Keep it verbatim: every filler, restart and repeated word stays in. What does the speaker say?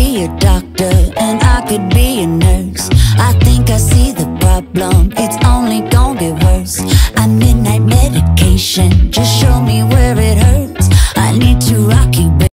be a doctor and I could be a nurse. I think I see the problem, it's only gonna get worse. I midnight medication, just show me where it hurts. I need to rock you, baby.